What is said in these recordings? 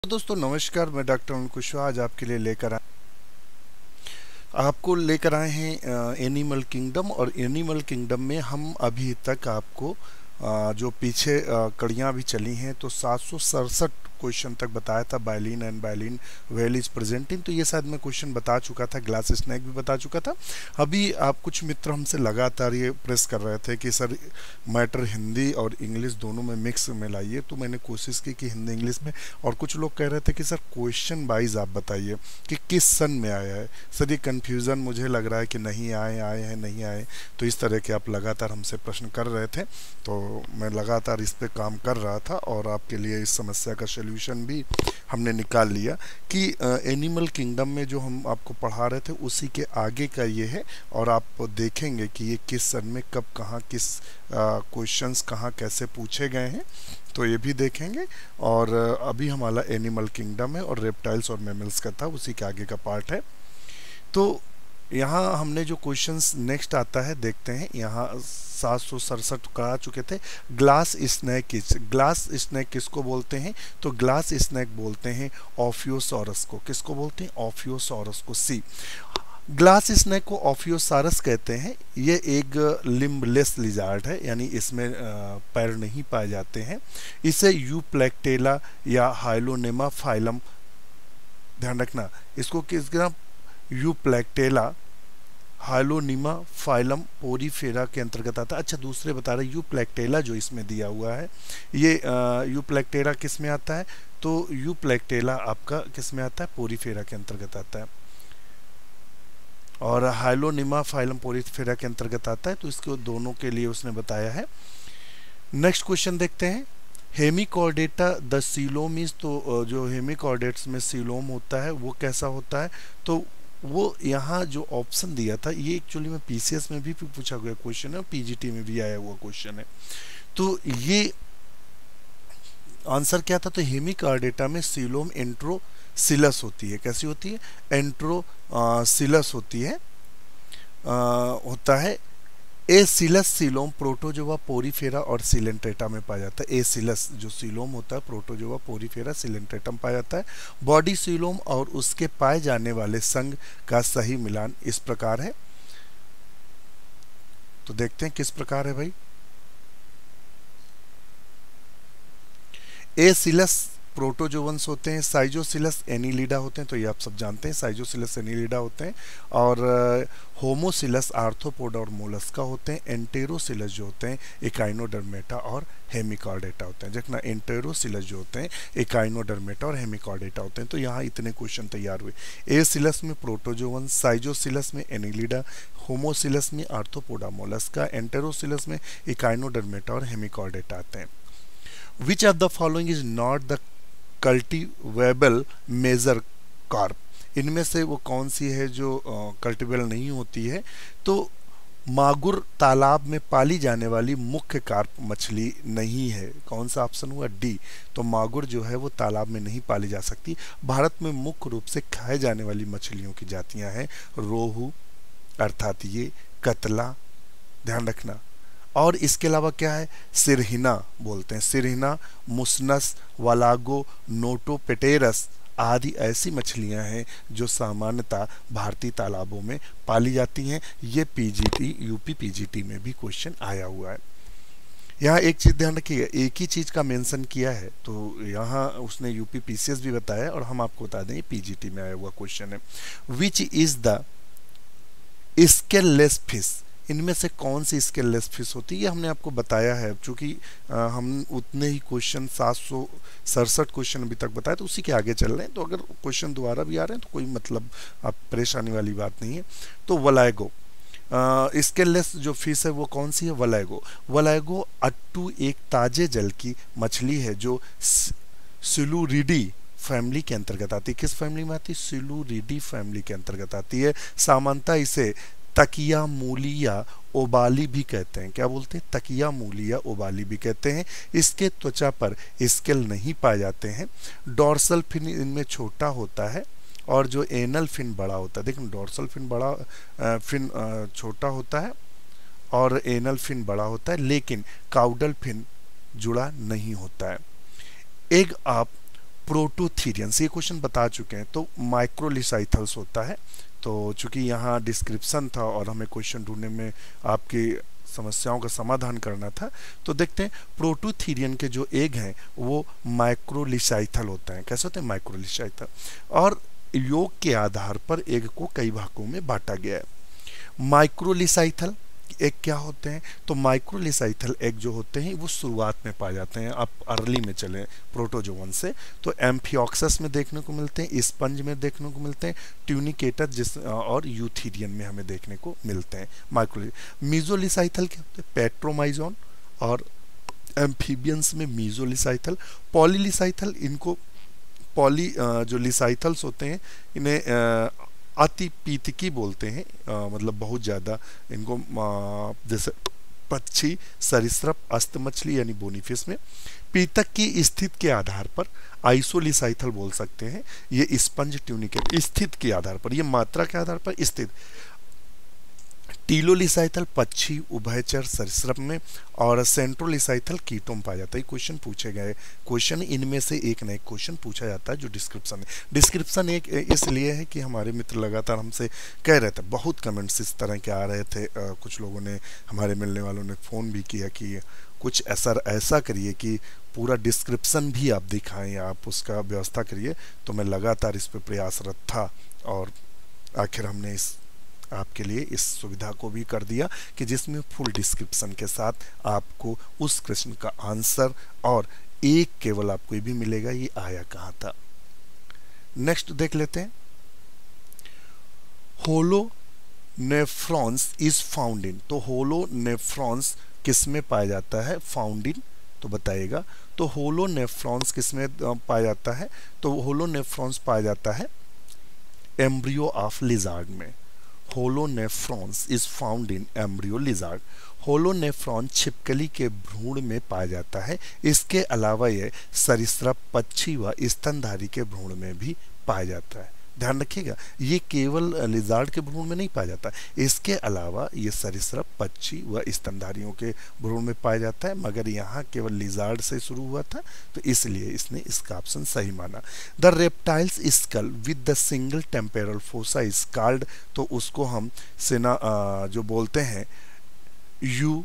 तो दोस्तों नमस्कार, मैं डॉक्टर अरुण कुशवाहा आज आपको लेकर आए हैं एनिमल किंगडम। और एनिमल किंगडम में हम अभी तक आपको जो पीछे कड़ियाँ भी चली हैं तो 767 क्वेश्चन तक बताया था। Bilin and bilin well is presenting, तो ये शायद मैं क्वेश्चन बता चुका था। ग्लास स्नैक भी बता चुका था। अभी आप कुछ मित्र हमसे लगातार ये प्रेस कर रहे थे कि सर मैटर हिंदी और इंग्लिश दोनों में मिक्स में लाइए, तो मैंने कोशिश की कि हिंदी इंग्लिश में। और कुछ लोग कह रहे थे कि सर क्वेश्चन वाइज आप बताइए कि किस सन में आया है। सर ये कन्फ्यूज़न मुझे लग रहा है कि नहीं आए आए हैं नहीं आए, तो इस तरह के आप लगातार हमसे प्रश्न कर रहे थे, तो मैं लगातार इस पे काम कर रहा था और आपके लिए इस समस्या का सलूशन भी हमने निकाल लिया कि एनिमल किंगडम में जो हम आपको पढ़ा रहे थे उसी के आगे का ये है। और आप देखेंगे कि ये किस सन में कब कहाँ किस क्वेश्चंस कहाँ कैसे पूछे गए हैं, तो ये भी देखेंगे। और अभी हमारा एनिमल किंगडम है और रेप्टाइल्स और मैमल्स का था, उसी के आगे का पार्ट है। तो यहाँ हमने जो क्वेश्चंस नेक्स्ट आता है देखते हैं। यहाँ 767 करा चुके थे। ग्लास स्नैक किसको बोलते हैं? तो ग्लास स्नैक बोलते हैं ऑफियोसॉरस को। किसको बोलते हैं? ऑफियोसॉरस को। सी ग्लास स्नैक को ऑफियोसारस कहते हैं। ये एक लिम्बलेस लिजार्ड है, यानी इसमें पैर नहीं पाए जाते हैं। इसे यूप्लेक्टेला या हाइलोनेमा फाइलम, ध्यान रखना इसको, किसका? यूप्लेक्टेला हाइलोनिमा फाइलम पोरीफेरा के अंतर्गत आता है। अच्छा, दूसरे बता रहे यूप्लेक्टेला जो इसमें दिया हुआ है, ये यूप्लेक्टेला किस में आता है? तो यूप्लेक्टेला आपका किस में आता है? पोरीफेरा के अंतर्गत आता है। और हाइलोनिमा फाइलम पोरीफेरा के अंतर्गत आता है, तो इसको दोनों के लिए उसने बताया है। नेक्स्ट क्वेश्चन देखते हैं। हेमिकॉर्डेटा द सीलोम इज, तो जो हेमिकॉर्डेट्स में सीलोम होता है वो कैसा होता है? तो वो यहाँ जो ऑप्शन दिया था ये एक्चुअली में पीसीएस में भी पूछा गया क्वेश्चन है और पीजीटी में भी आया हुआ क्वेश्चन है। तो ये आंसर क्या था? तो हेमिकॉर्डेटा में सीलोम एंट्रोसिलस होती है। कैसी होती है? एंट्रोसिलस होती है, होता है। एसिलस सीलोम प्रोटोजोआ पोरीफेरा और सिलेंट्रेटा में पाया जाता है। एसिलस जो सीलोम होता है प्रोटोजोआ पोरीफेरा सिलेंट्रेटा में पाया जाता है। बॉडी सीलोम और उसके पाए जाने वाले संघ का सही मिलान इस प्रकार है। तो देखते हैं किस प्रकार है भाई। एसिलस प्रोटोजोवंस होते हैं, साइजोसिलस एनिलिडा होते हैं, तो ये आप सब जानते हैं साइजोसिलस एनिलिडा होते हैं। और होमोसिलस आर्थ्रोपोडा और मोलस्का होते हैं। एंटेरोसिलस जो होते हैं इकाइनोडर्मेटा और हेमिकॉर्डेटा होते हैं। देखना, एंटेरोसिलस जो होते हैं इकाइनोडर्मेटा और हेमिकॉर्डेटा होते हैं। तो यहाँ इतने क्वेश्चन तैयार हुए। एसिलस में प्रोटोजोवंस, साइजोसिलस में एनिलिडा, होमोसिलस में आर्थ्रोपोडा मोलस्का, एंटेरोसिलस में इकाइनोडर्मेटा और हेमिकॉर्डेटा आते हैं। Which of the following is not the cultivable major carp? इनमें से वो कौन सी है जो कल्टिवेबल नहीं होती है? तो मागुर तालाब में पाली जाने वाली मुख्य कार्प मछली नहीं है। कौन सा ऑप्शन हुआ? डी। तो मागुर जो है वो तालाब में नहीं पाली जा सकती। भारत में मुख्य रूप से खाए जाने वाली मछलियों की जातियां हैं रोहू, अर्थात ये कतला, ध्यान रखना। और इसके अलावा क्या है? सिरहिना बोलते हैं। सिरहिना, मुसनस, वालागो, नोटोपेटेरस आदि ऐसी मछलियां हैं जो सामान्यतः भारतीय तालाबों में पाली जाती हैं। ये पीजीटी यूपी पीजीटी में भी क्वेश्चन आया हुआ है। यहाँ एक चीज ध्यान रखिए, एक ही चीज का मेंशन किया है, तो यहाँ उसने यूपी पीसीएस भी बताया और हम आपको बता दें पीजीटी में आया हुआ क्वेश्चन है। Which is the scaleless fish? इनमें से कौन सी स्केललेस फिश होती है? ये हमने आपको बताया है। चूंकि हम उतने ही क्वेश्चन 767 क्वेश्चन अभी तक बताए, तो उसी के आगे चल रहे हैं। तो अगर क्वेश्चन दोबारा भी आ रहे हैं तो कोई मतलब आप परेशानी वाली बात नहीं है। तो वलाइगो स्केललेस जो फिश है वो कौन सी है? वलाइगो। वलाइगो अट्टू एक ताजे जल की मछली है जो सिलूरिडी फैमिली के अंतर्गत आती है। किस फैमिली में आती है? सिलूरिडी फैमिली के अंतर्गत आती है। सामान्यतः इसे तकिया मूलिया ओबाली भी कहते हैं। क्या बोलते हैं? तकिया मूलिया ओबाली भी कहते हैं। इसके त्वचा पर स्केल नहीं पाए जाते हैं। डॉर्सल फिन इनमें छोटा होता है और जो एनल फिन बड़ा होता है। देखो, डॉर्सल फिन बड़ा फिन छोटा होता है और एनल फिन बड़ा होता है, लेकिन काउडल फिन जुड़ा नहीं होता है। एग ऑफ प्रोटोथीरियंस, ये क्वेश्चन बता चुके हैं। तो माइक्रोलिसाइथल्स होता है। तो चूंकि यहाँ डिस्क्रिप्शन था और हमें क्वेश्चन ढूंढने में आपकी समस्याओं का समाधान करना था, तो देखते हैं प्रोटोथीरियन के जो एग हैं वो माइक्रोलिसाइथल होता है। कैसे होते हैं? माइक्रोलिसाइथल। और योग के आधार पर एग को कई भागों में बांटा गया है। माइक्रोलिसाइथल एग क्या होते हैं? तो माइक्रोलिसाइथल एग जो होते हैं वो शुरुआत में पाए जाते हैं, आप अर्ली में चले प्रोटोजोवन से, तो एम्फियोक्सस में देखने को मिलते हैं, स्पंज में देखने को मिलते हैं, ट्यूनिकेटर जिस और यूथीरियन में हमें देखने को मिलते हैं। मीजोलिसाइथल क्या होते हैं? पेट्रोमाइजोन और एम्फीबियंस में मीजोलिसाइथल। पॉलीलिसाइथल, इनको पॉली जो लिसाइथल्स होते हैं इन्हें अतिपीतकी बोलते हैं, मतलब बहुत ज़्यादा इनको जैसे पक्षी, सरीसृप, अस्त मछली यानी बोनीफिश में पीतक की स्थिति के आधार पर आइसोलिसाइथल बोल सकते हैं। ये स्पंज ट्यूनिकेट स्थिति के आधार पर, ये मात्रा के आधार पर स्थित। टीलोलिसाइथल पक्षी, उभयचर, सरीसृप में, और सेंट्रोलिसाइथल कीटों में पाया जाता है। क्वेश्चन पूछे गए क्वेश्चन इनमें से एक न एक क्वेश्चन पूछा जाता है जो डिस्क्रिप्शन है। डिस्क्रिप्शन एक इसलिए है कि हमारे मित्र लगातार हमसे कह रहे थे, बहुत कमेंट्स इस तरह के आ रहे थे। कुछ लोगों ने, हमारे मिलने वालों ने फ़ोन भी किया कि कुछ ऐसा करिए कि पूरा डिस्क्रिप्शन भी आप दिखाएं, आप उसका व्यवस्था करिए। तो मैं लगातार इस पर प्रयासरत था और आखिर हमने आपके लिए इस सुविधा को भी कर दिया कि जिसमें फुल डिस्क्रिप्शन के साथ आपको उस प्रश्न का आंसर और एक केवल आपको ये भी मिलेगा ये आया कहाँ था। नेक्स्ट देख लेते हैं। होलोनेफ्रॉन्स इज फाउंड इन, तो होलोनेफ्रॉन्स किस में पाया जाता है? फाउंड इन, तो बताइएगा। तो होलोनेफ्रॉन्स किस में पाया जाता है? तो होलोनेफ्रॉन्स पाया जाता है एम्ब्रियो ऑफ लिजार्ड में। Holonephros is found in embryo lizard. Holonephron छिपकली के भ्रूण में पाया जाता है। इसके अलावा यह सरीसृप, पक्षी व स्तनधारी के भ्रूण में भी पाया जाता है। ध्यान रखिएगा, ये केवल लिजार्ड के भ्रूण में नहीं पाया जाता, इसके अलावा ये सरीसृप, पक्षी व स्तनधारियों के भ्रूण में पाया जाता है, मगर यहाँ केवल लिजार्ड से शुरू हुआ था तो इसलिए इसने इसका ऑप्शन सही माना। The reptiles skull with the single temporal fossa is called, तो उसको हम जो बोलते हैं यू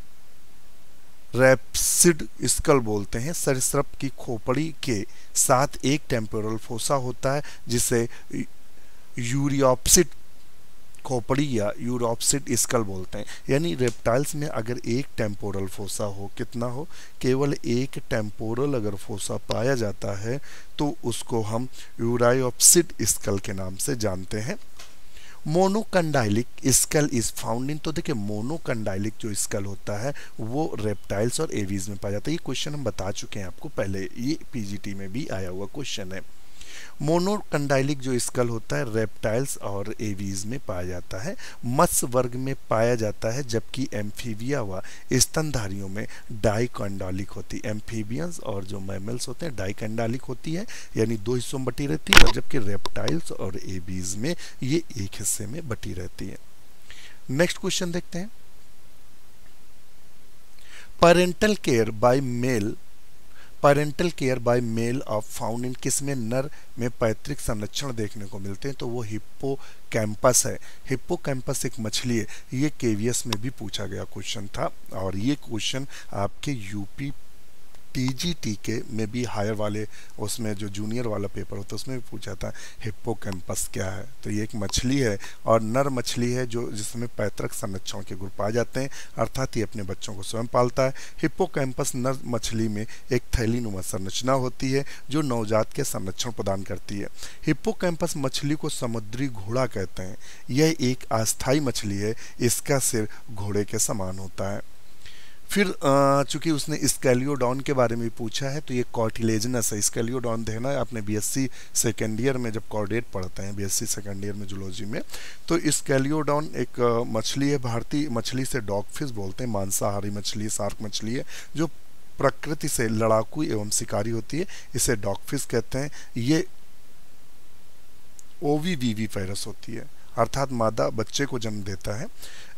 रैप्सिड स्कल बोलते हैं। सरीसृप की खोपड़ी के साथ एक टेम्पोरल फोसा होता है जिसे यूरियोप्सिड खोपड़ी या यूरोप्सिड स्कल बोलते हैं। यानी रेप्टाइल्स में अगर एक टेम्पोरल फोसा हो, कितना हो? केवल एक टेम्पोरल अगर फोसा पाया जाता है तो उसको हम यूरायोप्सिड स्कल के नाम से जानते हैं। Monocondylic skull is found in, तो देखिए मोनोकंडाइलिक जो स्कल होता है वो रेप्टाइल्स और एवीज में पाया जाता है। ये क्वेश्चन हम बता चुके हैं आपको पहले, ये पीजीटी में भी आया हुआ क्वेश्चन है। मोनोकंडाइलिक जो स्कल होता है रेप्टाइल्स और एवीज में पाया जाता है, मत्स्य वर्ग में पाया जाता है, जबकि एम्फीबिया व स्तनधारियों में डाइकंडालिक होती है। एम्फीबियंस और जो मैमल्स होते हैं डाइकंडालिक होती है, यानी दो हिस्सों में बटी रहती है, जबकि रेप्टाइल्स और एवीज में ये एक हिस्से में बटी रहती है। नेक्स्ट क्वेश्चन देखते हैं। Parental care by male of found in, किसमें? नर में पैतृक संरक्षण देखने को मिलते हैं, तो वो हिप्पोकैम्पस है। हिप्पोकैम्पस एक मछली है, ये केवीएस में भी पूछा गया क्वेश्चन था और ये क्वेश्चन आपके यूपी टीजीटी के में भी हायर वाले, उसमें जो जूनियर वाला पेपर होता है उसमें भी पूछा था हिप्पोकैम्पस क्या है। तो ये एक मछली है और नर मछली है जो जिसमें पैतृक संरक्षण के गुण पाए जाते हैं, अर्थात ये अपने बच्चों को स्वयं पालता है। हिप्पोकैम्पस नर मछली में एक थैलीनुमा संरचना होती है जो नवजात के संरक्षण प्रदान करती है। हिप्पोकैम्पस मछली को समुद्री घोड़ा कहते हैं। यह एक अस्थायी मछली है, इसका सिर घोड़े के समान होता है। फिर चूंकि उसने स्केलियोडॉन के बारे में पूछा है तो ये कॉर्टिलेजनस है। स्केलियोडॉन देखना है आपने बीएससी सेकेंड ईयर में, जब कॉर्डेट पढ़ते हैं बीएससी सेकेंड ईयर में जूलॉजी में, तो स्केलियोडॉन एक मछली है। भारतीय मछली से डॉगफिश बोलते हैं, मांसाहारी मछली, शार्क मछली है जो प्रकृति से लड़ाकू एवं शिकारी होती है, इसे डॉगफिश कहते हैं। ये ओवीवीवी पैरस होती है, अर्थात मादा बच्चे को जन्म देता है।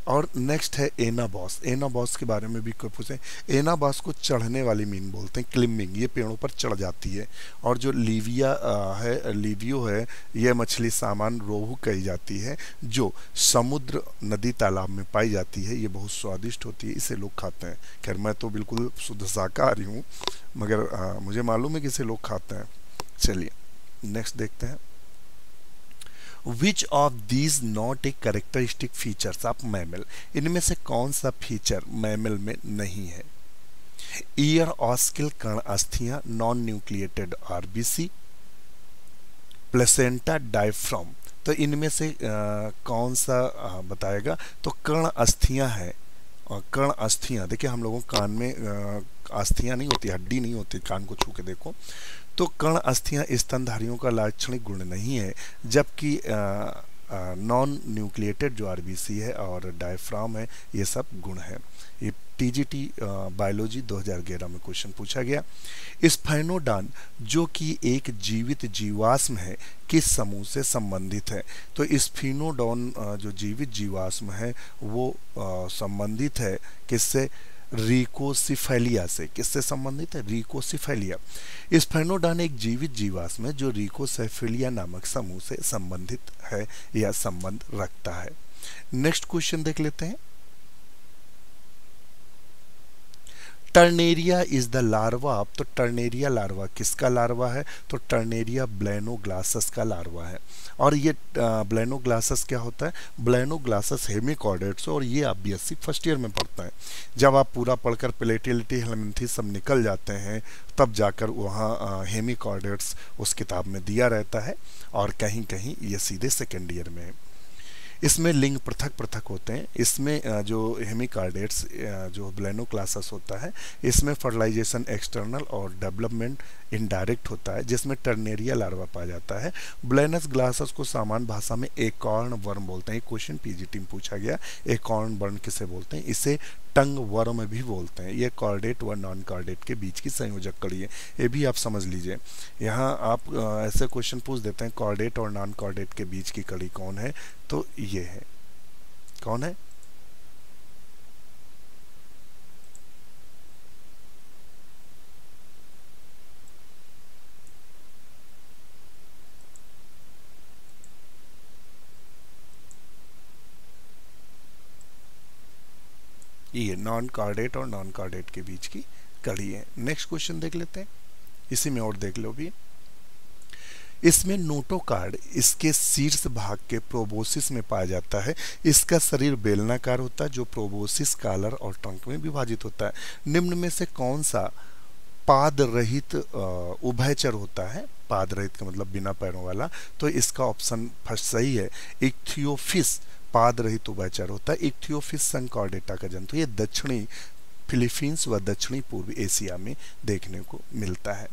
और नेक्स्ट है एनाबॉस। एनाबॉस के बारे में भी कोई पूछे, एनाबॉस को चढ़ने वाली मीन बोलते हैं, क्लिम्बिंग, ये पेड़ों पर चढ़ जाती है। और जो लीविया है, लिवियो है, यह मछली सामान रोहू कही जाती है, जो समुद्र नदी तालाब में पाई जाती है। ये बहुत स्वादिष्ट होती है, इसे लोग खाते हैं। खैर मैं तो बिल्कुल शुद्ध शाकाहारी हूँ, मगर मुझे मालूम है कि इसे लोग खाते हैं। चलिए नेक्स्ट देखते हैं। Which of these not a characteristic features of mammal, इनमें से कौन सा फीचर मैमल में नहीं है? ईयर ऑस्किल कर्ण अस्थियां, non nucleated RBC, placenta, diaphragm. तो इनमें से कौन सा बताएगा? तो कर्ण अस्थियां है। और कर्ण अस्थियां, देखिए हम लोगों कान में अस्थियां नहीं होती, हड्डी नहीं होती, कान को छू के देखो। तो कर्ण अस्थियां स्तनधारियों का लाक्षणिक गुण नहीं है, जबकि नॉन न्यूक्लिएटेड जो आरबीसी है और डायफ्राम है, ये सब गुण है। ये टीजीटी बायोलॉजी 2011 में क्वेश्चन पूछा गया। स्फेनोडॉन जो कि एक जीवित जीवाश्म है, किस समूह से संबंधित है? तो स्फेनोडॉन जो जीवित जीवाश्म है वो संबंधित है किससे? रिकोसिफेलिया से। किससे संबंधित है? रिकोसिफेलिया। स्फेनोडॉन एक जीवित जीवाश्म है जो रिकोसिफेलिया नामक समूह से संबंधित है या संबंध रखता है। नेक्स्ट क्वेश्चन देख लेते हैं। Tornaria is the larva of, तो टर्नेरिया लार्वा किसका लार्वा है? तो टर्नेरिया ब्लेनोग्लासस का लार्वा है। और ये ब्लेनोग्लासस क्या होता है? ब्लेनोग्लासस हेमिकॉर्डेट्स, और ये आप बीएससी फर्स्ट ईयर में पढ़ते हैं। जब आप पूरा पढ़कर प्लेटिलिटी हेलमिंथी सब निकल जाते हैं, तब जाकर वहाँ हेमिकॉर्डेट्स उस किताब में दिया रहता है, और कहीं कहीं ये सीधे सेकेंड ईयर में है। इसमें लिंग पृथक पृथक होते हैं। इसमें जो हेमिकॉर्डेट्स जो ब्लेनोग्लासस होता है, इसमें फर्टिलाइजेशन एक्सटर्नल और डेवलपमेंट इनडायरेक्ट होता है, जिसमें टर्नेरिया लार्वा पाया जाता है। ब्लेनस ग्लासस को सामान्य भाषा में एकॉर्न वर्म बोलते हैं। क्वेश्चन पीजीटी में पूछा गया, एकॉर्न वर्म किसे बोलते हैं? इसे टंग वर्म भी बोलते हैं। ये कॉर्डेट व नॉन कॉर्डेट के बीच की संयोजक कड़ी है, ये भी आप समझ लीजिए। यहाँ आप ऐसे क्वेश्चन पूछ देते हैं, कॉर्डेट और नॉन कॉर्डेट के बीच की कड़ी कौन है? तो ये है, कौन है? ये नॉन कॉर्डेट और नॉन कॉर्डेट के बीच की कड़ी है। नेक्स्ट क्वेश्चन देख लेते हैं, इसी में और देख लो भी। इसमें नोटोकार्ड इसके शीर्ष भाग के प्रोबोसिस में पाया जाता है। इसका शरीर बेलनाकार होता है, जो प्रोबोसिस, कॉलर और ट्रंक में विभाजित होता है। निम्न में से कौन सा पाद रहित उभयचर होता है? पाद रहित का मतलब बिना पैरों वाला। तो इसका ऑप्शन फर्स्ट सही है, इक्थियोफिस पाद रहित उभयचर होता है। इक्थियोफिस संकॉर्डेटा का जंतु, ये दक्षिणी फिलीपींस व दक्षिणी पूर्वी एशिया में देखने को मिलता है।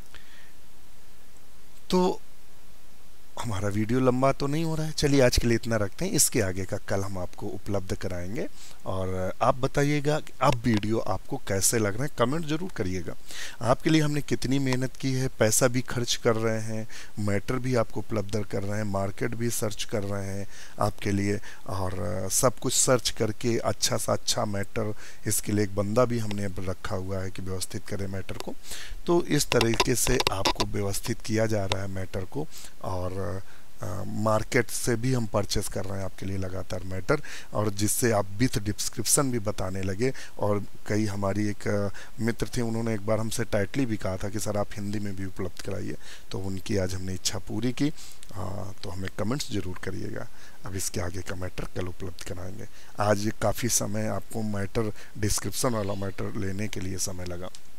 तो हमारा वीडियो लंबा तो नहीं हो रहा है, चलिए आज के लिए इतना रखते हैं। इसके आगे का कल हम आपको उपलब्ध कराएंगे, और आप बताइएगा कि अब वीडियो आपको कैसे लग रहा है, कमेंट जरूर करिएगा। आपके लिए हमने कितनी मेहनत की है, पैसा भी खर्च कर रहे हैं, मैटर भी आपको उपलब्ध कर रहे हैं, मार्केट भी सर्च कर रहे हैं आपके लिए, और सब कुछ सर्च करके अच्छा सा अच्छा मैटर, इसके लिए एक बंदा भी हमने रखा हुआ है कि व्यवस्थित करे मैटर को। तो इस तरीके से आपको व्यवस्थित किया जा रहा है मैटर को, और मार्केट से भी हम परचेस कर रहे हैं आपके लिए लगातार मैटर, और जिससे आप विथ डिस्क्रिप्शन भी बताने लगे। और कई हमारी एक मित्र थे, उन्होंने एक बार हमसे टाइटली भी कहा था कि सर आप हिंदी में भी उपलब्ध कराइए, तो उनकी आज हमने इच्छा पूरी की। तो हमें कमेंट्स जरूर करिएगा। अब इसके आगे का मैटर कल उपलब्ध कराएंगे। आज काफ़ी समय आपको मैटर डिस्क्रिप्शन वाला मैटर लेने के लिए समय लगा।